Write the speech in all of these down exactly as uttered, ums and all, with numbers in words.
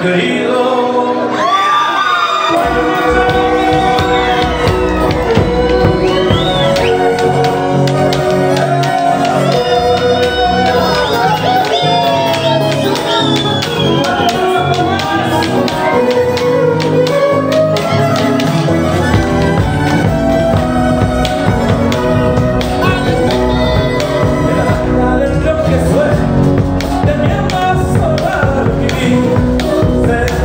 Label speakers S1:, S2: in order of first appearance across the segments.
S1: querido.
S2: Sé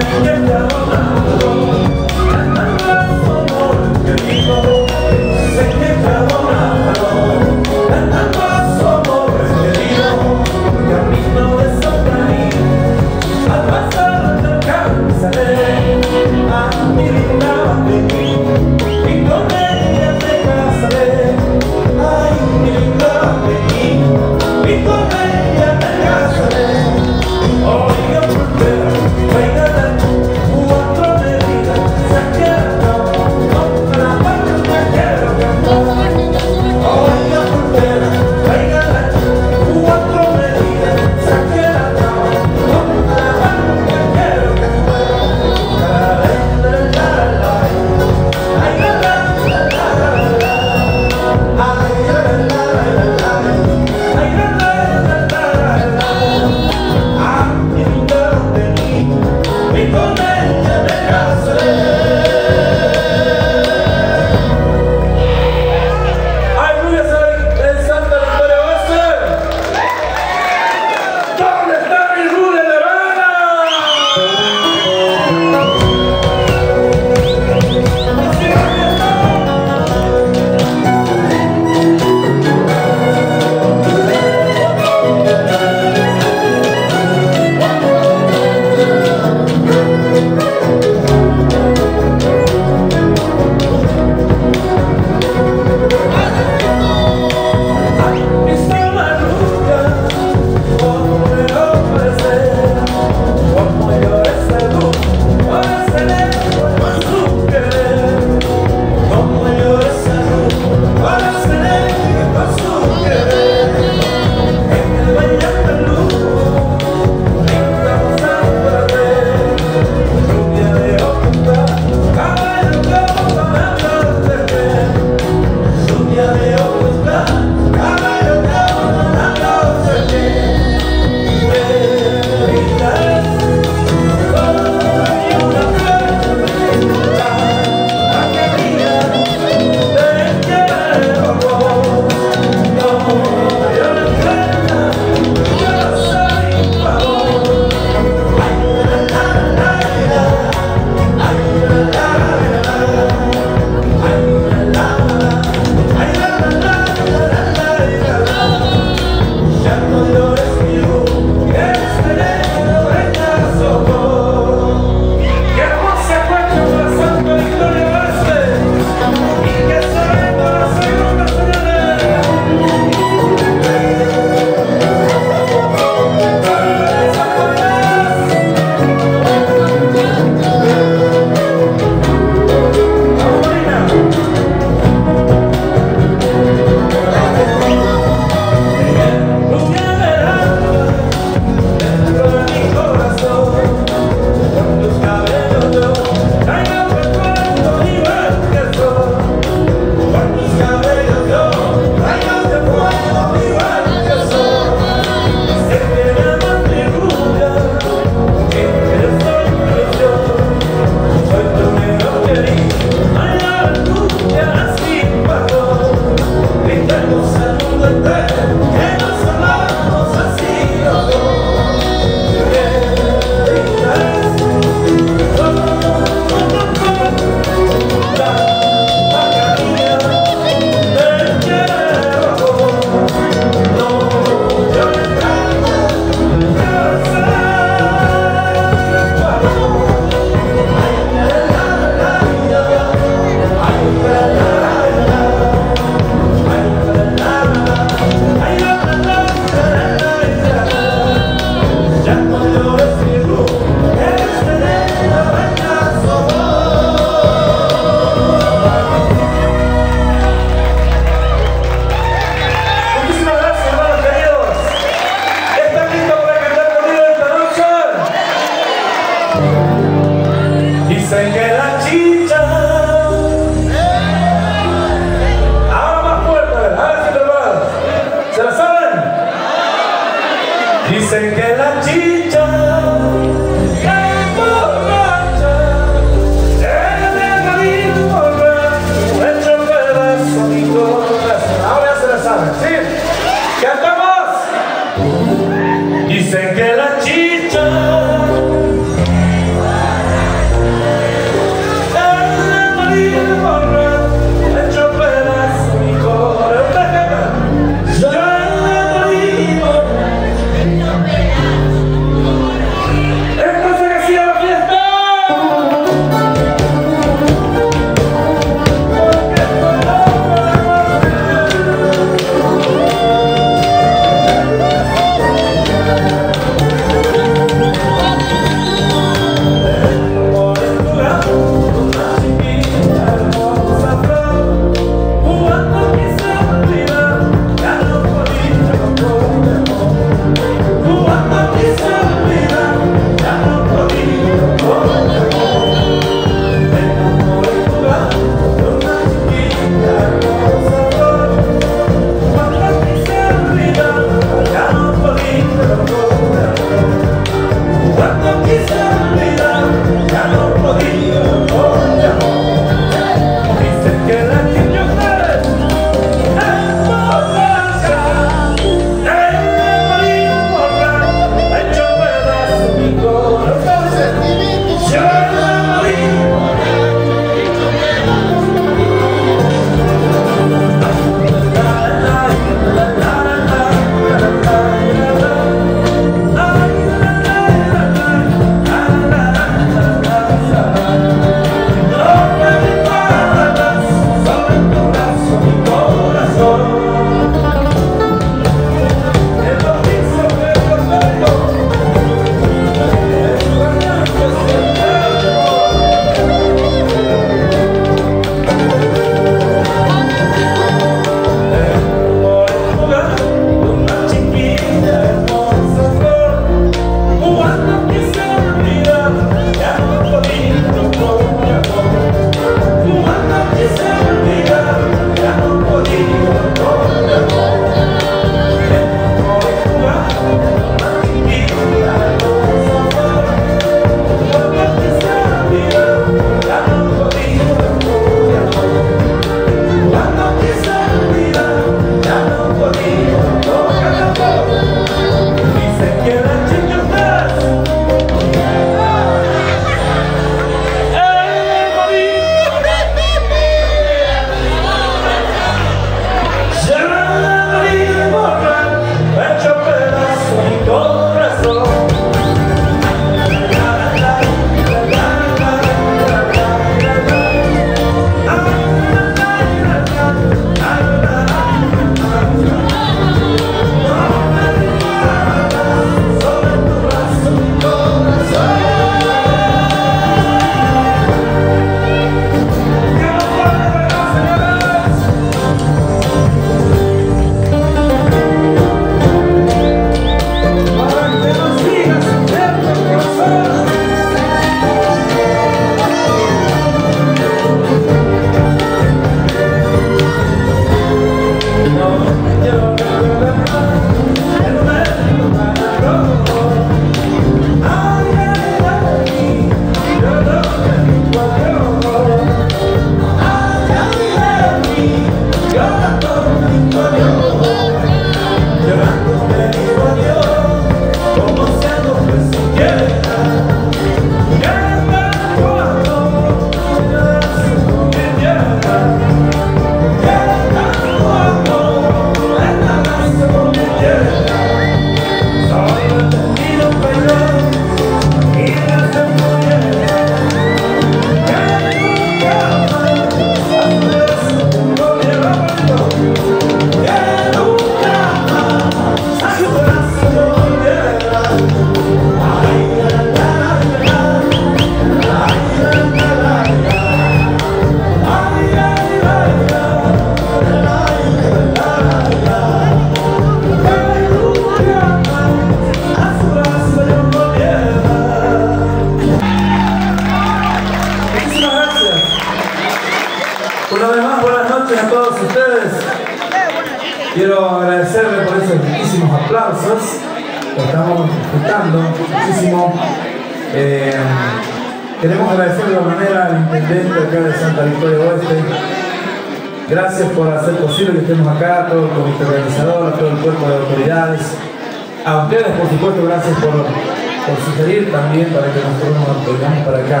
S1: Una vez más, buenas noches a todos ustedes. Quiero agradecerles por esos riquísimos aplausos. Lo estamos disfrutando muchísimo. Eh, queremos agradecer de alguna manera al intendente acá de Santa Victoria Oeste. Gracias por hacer posible que estemos acá, todo el comité organizador, todo el cuerpo de autoridades. A ustedes, por supuesto, gracias por, por sugerir también para que nosotros nos vengamos para acá.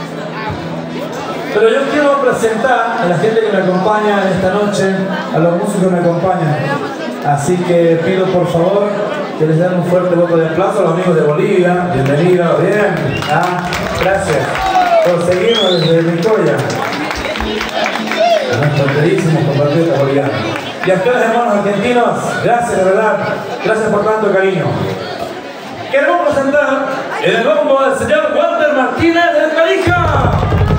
S1: Pero yo quiero presentar a la gente que me acompaña en esta noche, a los músicos que me acompañan. Así que pido por favor que les den un fuerte voto de aplauso a los amigos de Bolivia. Bienvenidos, bien. Ah, gracias por seguirnos desde Victoria. A nuestros queridísimos compatriotas bolivianos. Y a ustedes, hermanos argentinos, gracias de verdad. Gracias por tanto cariño. Queremos presentar en el bombo al señor Walter Martínez del Calija.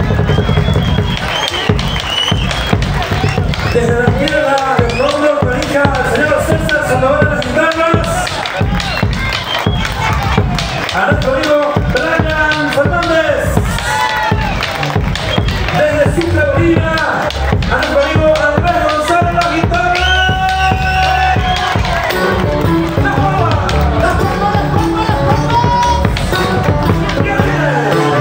S1: Desde la tierra del Rondo, Calija, el señor César Sandoval de las guitarras. A nuestro amigo Brian Fernández. Desde Cintra, Bolivia, a nuestro amigo Andrés González de las guitarras. ¡La palma! ¡La palma! ¡La palma! ¡La palma! ¡Qué bien!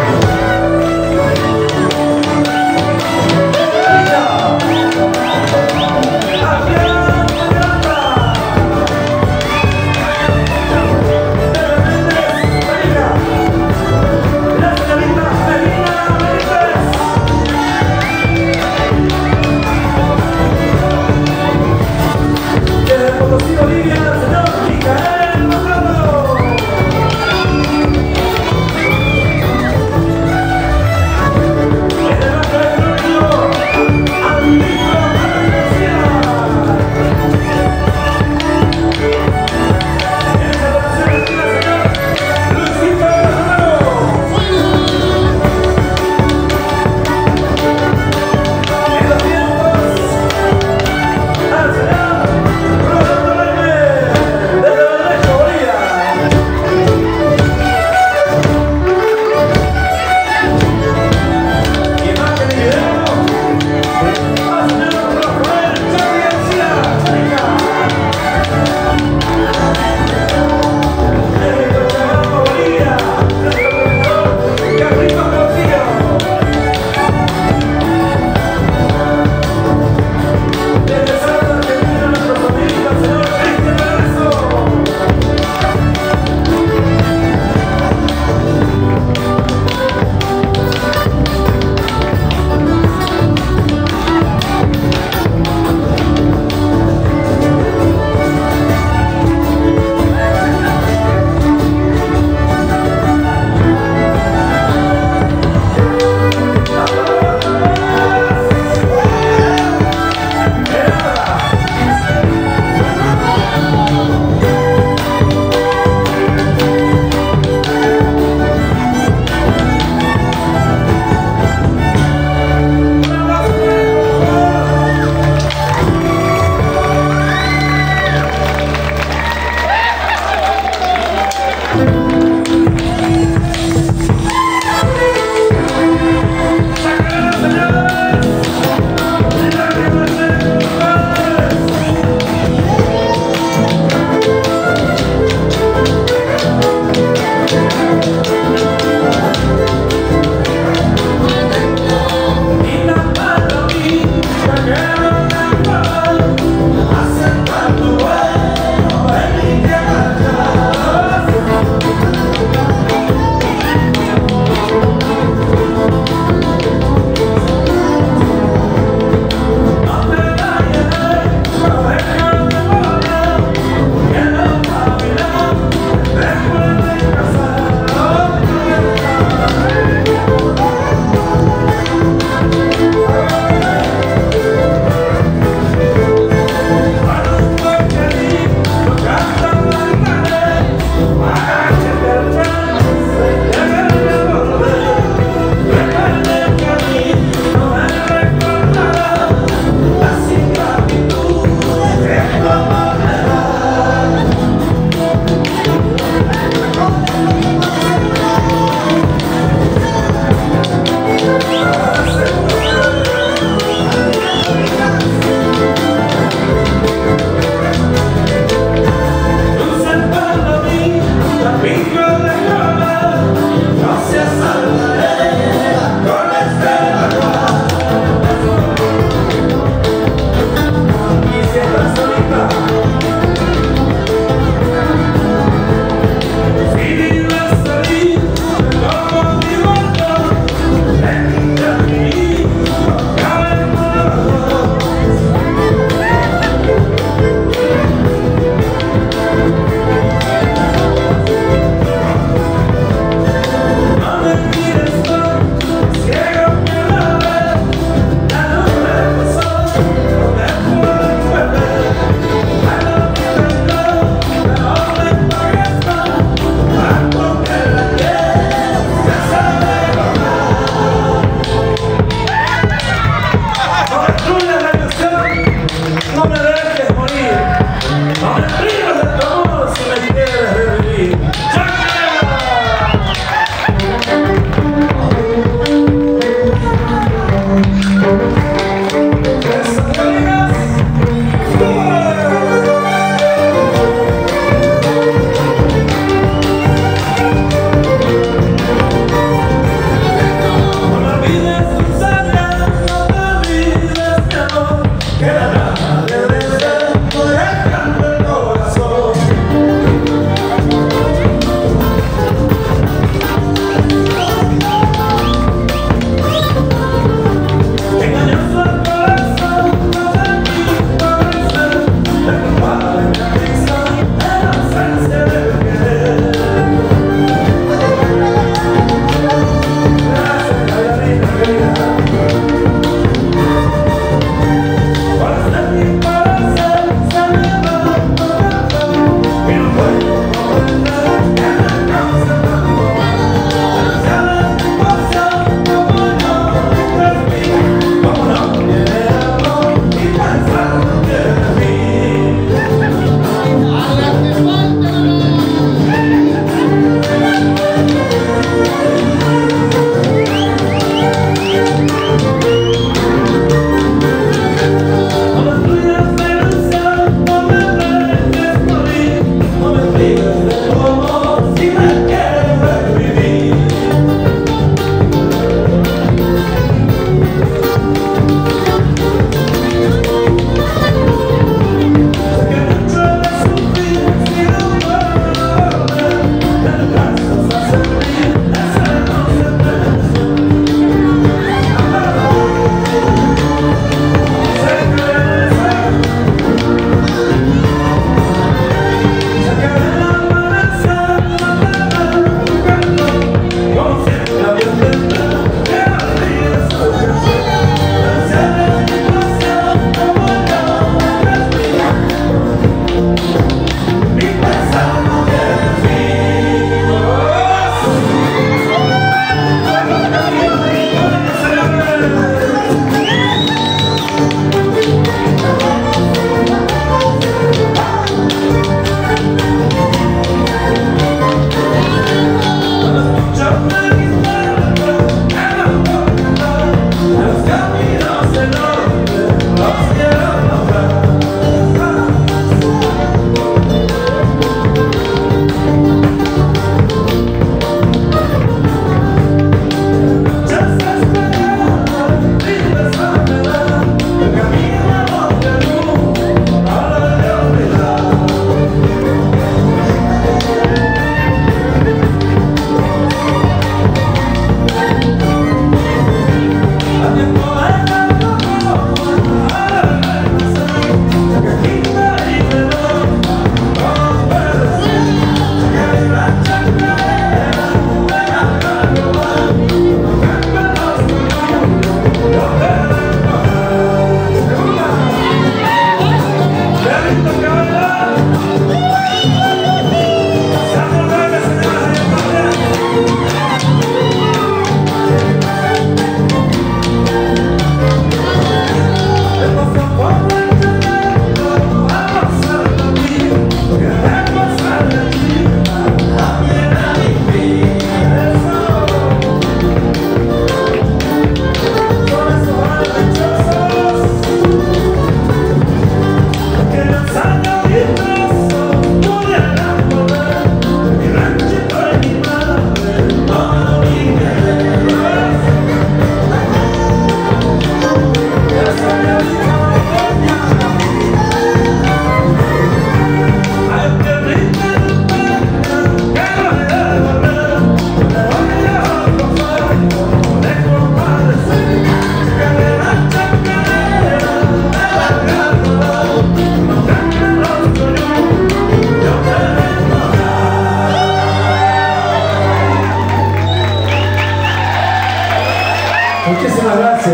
S1: Muchísimas gracias.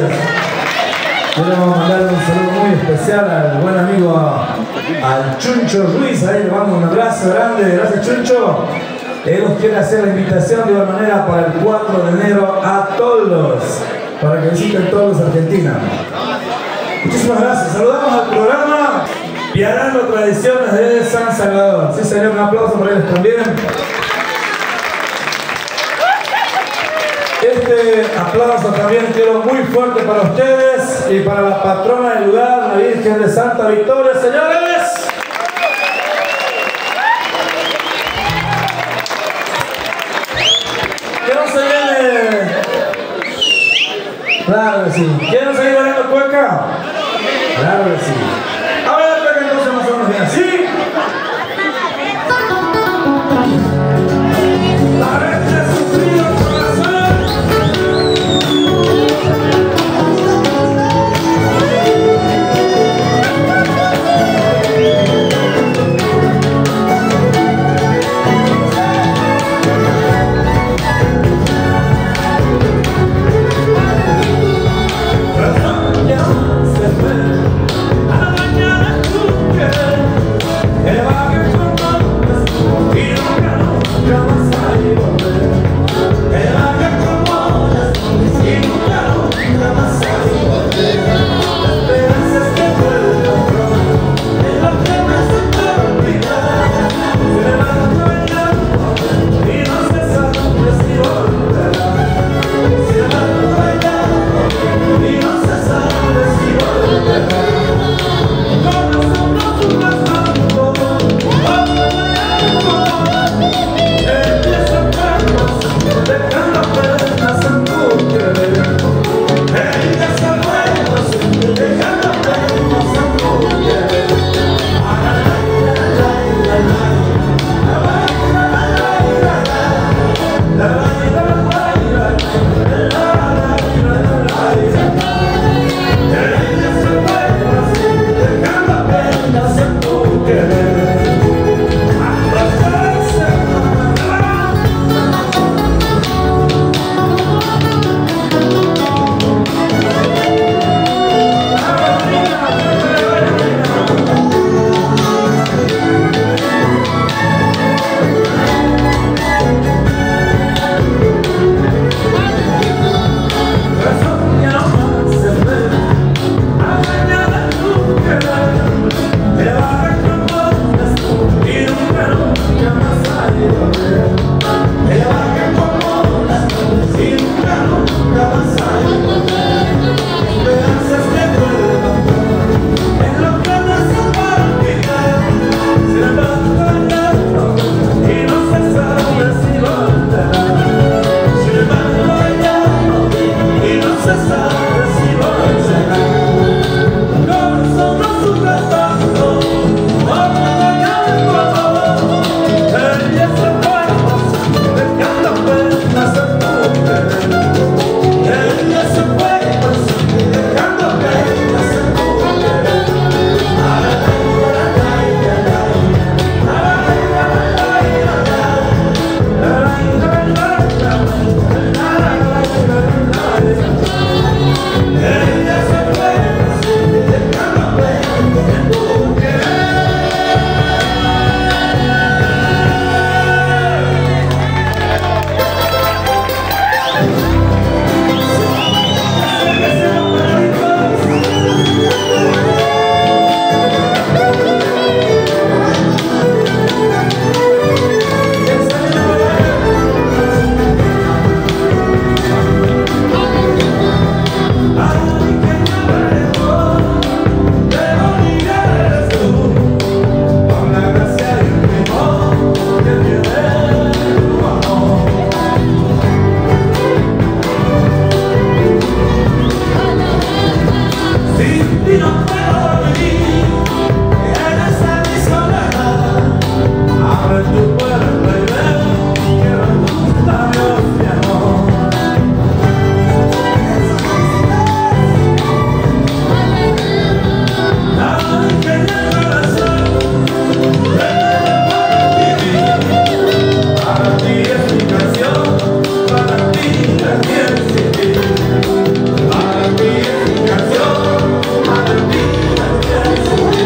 S1: Quiero mandar un saludo muy especial al buen amigo al Chuncho Ruiz. Ahí le mando un abrazo grande. Gracias, Chuncho. Él nos quiere hacer la invitación de igual manera para el cuatro de enero a Toldos, para que visiten Toldos, Argentina. Muchísimas gracias. Saludamos al programa Piarano Tradiciones de San Salvador. Sí, señor, un aplauso para ellos también. Este aplauso también quiero muy fuerte para ustedes y para la patrona del lugar, la Virgen de Santa Victoria, señores. ¿Quién no se viene? Claro que sí. ¿Quién no se viene bailando cueca? Claro que sí. A ver, cueca entonces más o menos bien así. La leche sufrido corazón. Ya se fue a la mañana tu piel. Sin ti no puedo vivir en esta mi soledad. Abre tu puerta y ven, quiero tus labios de amor. Ay, que en el corazón vete para vivir. Para ti es mi canción, para ti la quiero sentir. Para ti es mi canción, para ti la quiero sentir.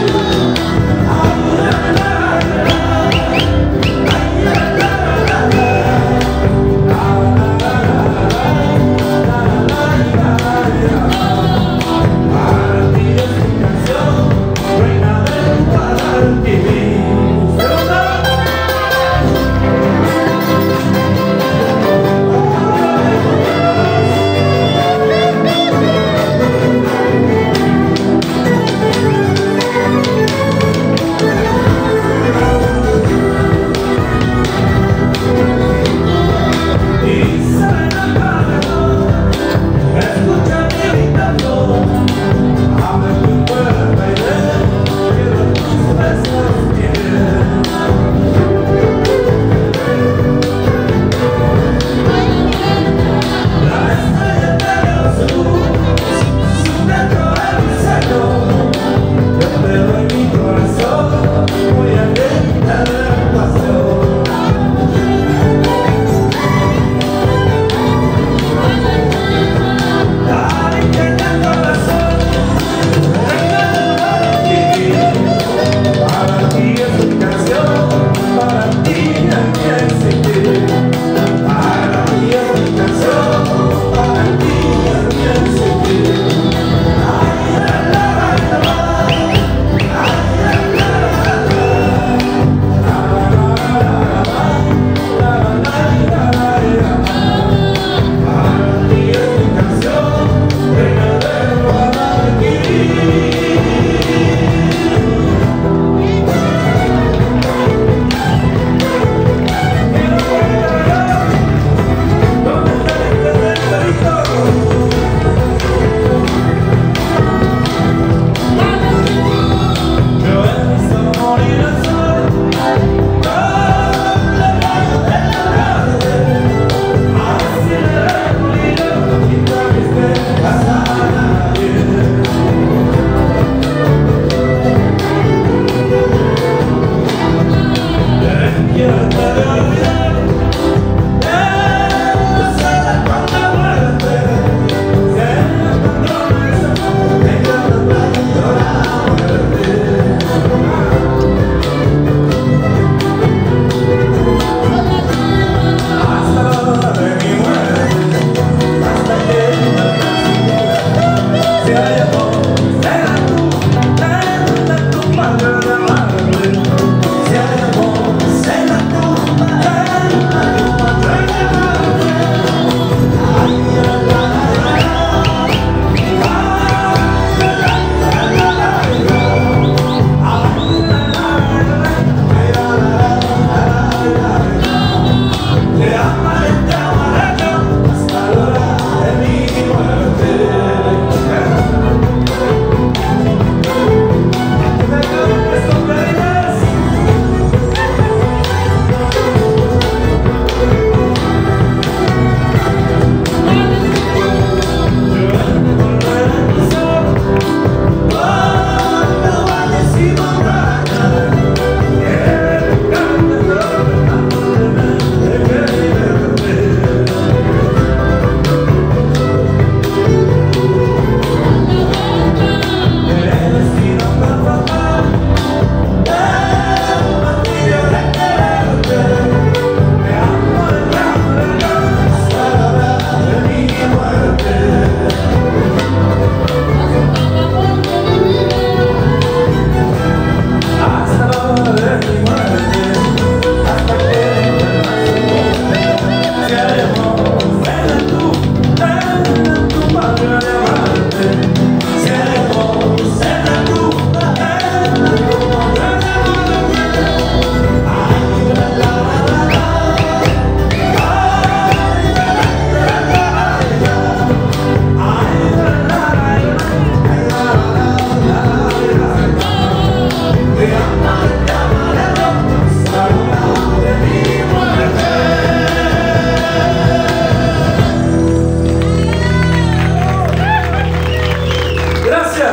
S1: gracias.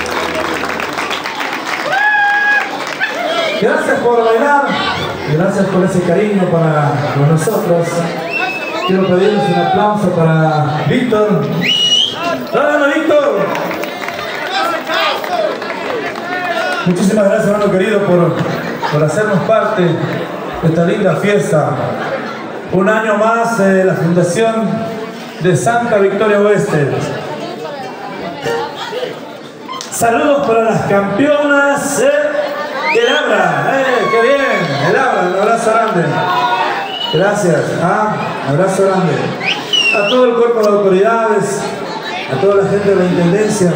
S1: Gracias por bailar. Gracias por ese cariño para nosotros. Quiero pedirles un aplauso para Víctor. ¡Dale, Víctor! Muchísimas gracias, hermano querido, por, por hacernos parte de esta linda fiesta. Un año más de eh, la fundación de Santa Victoria Oeste. Saludos para las campeonas. Eh, el Abra, eh, qué bien, el Abra, un abrazo grande. Gracias, ah, un abrazo grande. A todo el cuerpo de autoridades, a toda la gente de la intendencia,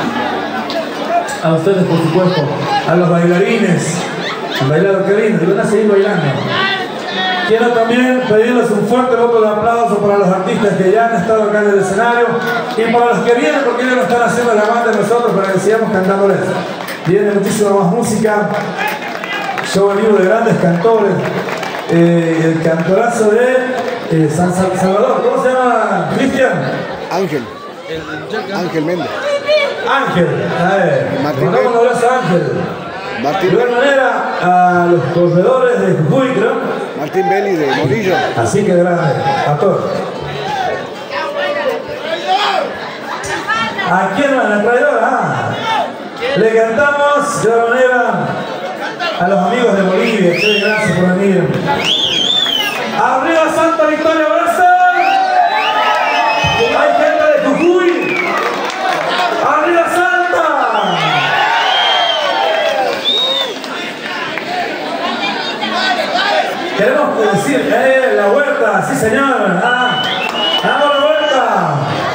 S1: a ustedes por supuesto, a los bailarines, han bailado qué lindo, y van a seguir bailando. Quiero también pedirles un fuerte voto de aplauso para los artistas que ya han estado acá en el escenario y para los que vienen, porque ellos no están haciendo la banda de nosotros para que sigamos cantándoles. Viene muchísima más música, show en vivo de grandes cantores, eh, el cantorazo de eh, San Salvador, ¿cómo se llama, Cristian?
S2: Ángel, Ángel Méndez.
S1: Ángel, a ver,
S2: Martín.
S1: un abrazo a Ángel.
S2: Martín.
S1: De igual manera a los corredores de Jujuy, creo.
S2: Martín Belli de Morillo.
S1: Así que grande, a todos. ¿A quién más? ¿La traidora? Ah. Le cantamos de igual manera a los amigos de Bolivia. Che, gracias por venir. ¡Arriba Santa Victoria Oeste! ¡Hay gente de Jujuy! ¡Arriba Santa! Queremos decir, eh, la huerta, sí señor. Ah, ¡damos la huerta!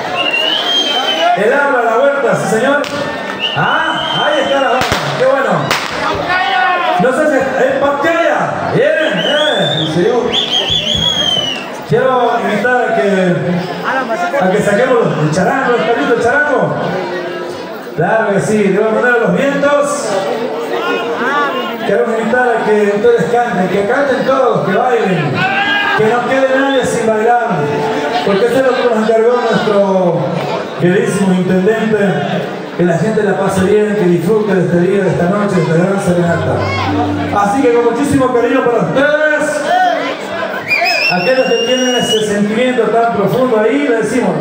S1: El Abra, la huerta, sí señor. Ah, ahí está la banda, qué bueno. No sé si es Pantalla. Bien, eh, señor. Quiero invitar a que, a que saquemos el charango, ¿está listo el charango? Claro que sí, de igual manera los vientos. Queremos invitar a que ustedes canten, que canten todos, que bailen, que no quede nadie sin bailar, porque eso es lo que nos encargó nuestro queridísimo intendente, que la gente la pase bien, que disfrute de este día, de esta noche, de esta gran serenata. Así que con muchísimo cariño para ustedes, aquellos que tienen ese sentimiento tan profundo ahí, le decimos.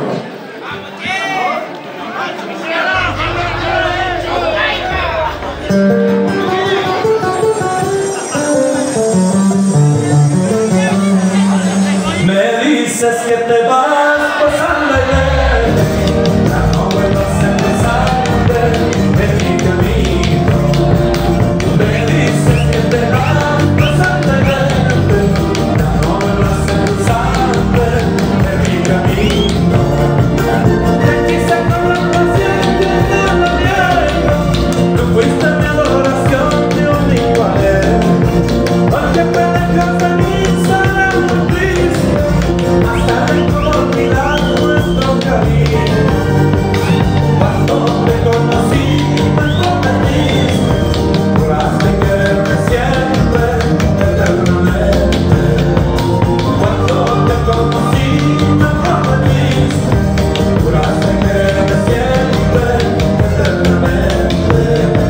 S1: Me dices que te vas pasando ayer, ya no vuelvas a empezar en mi camino. Me dices que te vas pasando ayer, ya no vuelvas a empezar en mi camino. Te quise con paciente de la vieja, tú fuiste mi adoración de un igual, porque me dejas de mí será muy triste. Hasta no olvidar nuestro cariño. Cuando te conocí me prometiste, juraste quererme siempre, eternamente. Cuando te conocí me prometiste, juraste quererme siempre, eternamente.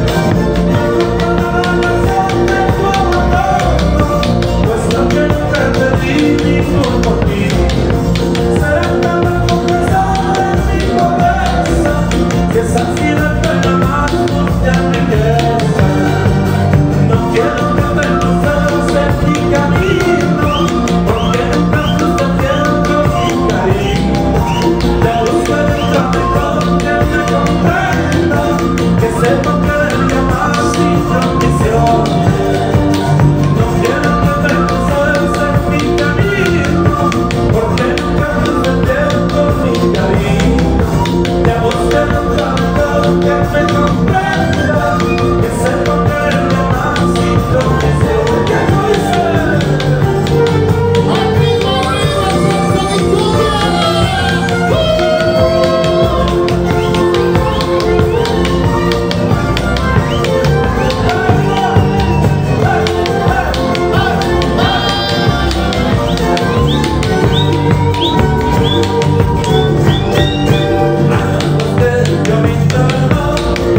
S1: Pues lo que nunca te di ningún motivo. Que esa vida pena más ya me queda. No quiero que te conoces en mi camino, porque nunca fuiste tiempo mi cariño. Te busco dentro de todo que me comprenda, que sepa que debería más sin condición. No quiero que te conoces en mi camino, porque nunca fuiste tiempo mi cariño. Te busco dentro que me comprenda, que sepa que eres más sin condición. ¿Qué dice?
S3: ¡Arriba, arriba, Santa
S1: Yo me interno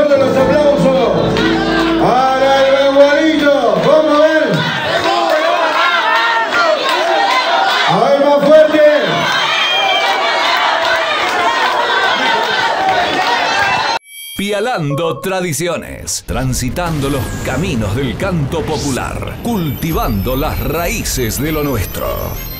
S4: fuerte los aplausos para el Bengualillo. ¿Cómo ven? A ver, más fuerte.
S5: Pialando tradiciones, transitando los caminos del canto popular, cultivando las raíces de lo nuestro.